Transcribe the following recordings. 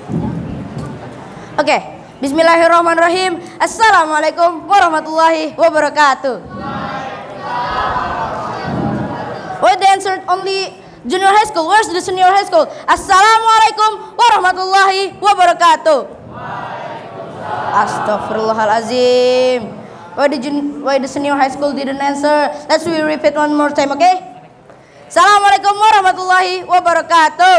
Oke, bismillahirrahmanirrahim. Assalamualaikum warahmatullahi wabarakatuh. Why they answered only junior high school? Where's the senior high school? Assalamualaikum warahmatullahi wabarakatuh. Astaghfirullahalazim. Why the senior high school didn't answer? Let's repeat one more time, okay? Assalamualaikum warahmatullahi wabarakatuh.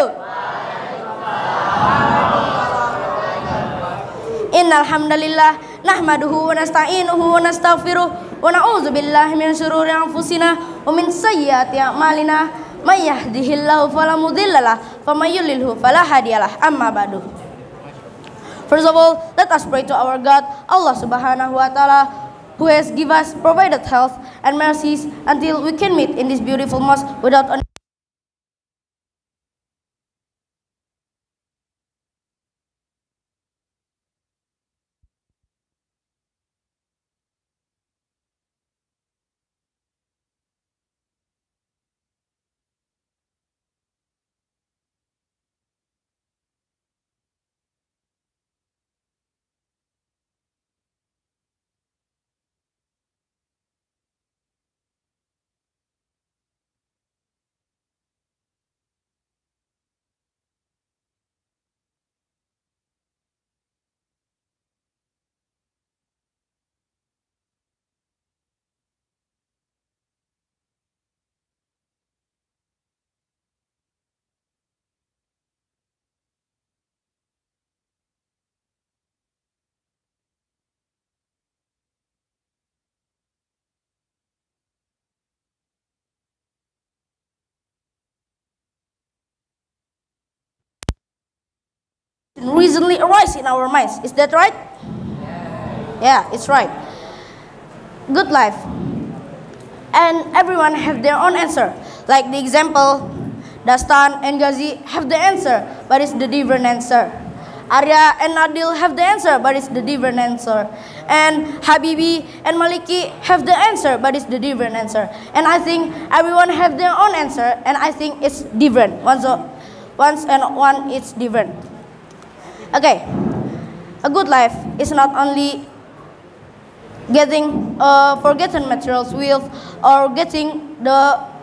Innal hamdalillah nahmaduhu wa nasta'inuhu wa nastaghfiruh wa na'udzu billahi min syururi anfusina wa min sayyiati a'malina may yahdihillahu fala mudhillalah wa may yudlilhu fala hadiyalah. Amma ba'du. First of all, let us pray to our God, Allah Subhanahu wa taala, who has given us provided health and mercies until we can meet in this beautiful mosque without any recently arise in our minds. Is that right? Yeah, it's right. Good life. And everyone have their own answer. Like the example, Dastan and Ghazi have the answer, but it's the different answer. Arya and Nadil have the answer, but it's the different answer. And Habibi and Maliki have the answer, but it's the different answer. And I think everyone have their own answer, and I think it's different. Once and one it's different. Okay, a good life is not only getting forgotten materials wealth or getting the